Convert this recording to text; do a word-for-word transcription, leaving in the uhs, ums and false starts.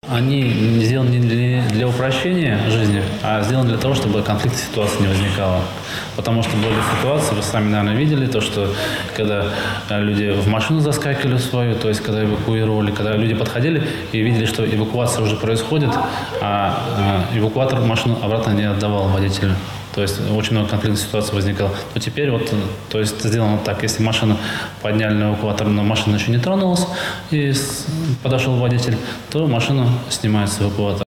Они не сделаны не для, для упрощения жизни, а сделаны для того, чтобы конфликтных ситуаций не возникало. Потому что были ситуации, вы сами, наверное, видели, то, что когда люди в машину заскакивали в свою, то есть когда эвакуировали, когда люди подходили и видели, что эвакуация уже происходит, а эвакуатор машину обратно не отдавал водителю. То есть очень много конфликтных ситуаций возникало. Но теперь вот, то есть сделано так, если машину подняли на эвакуатор, но машина еще не тронулась, и подошел водитель, то машину снимают с эвакуатора.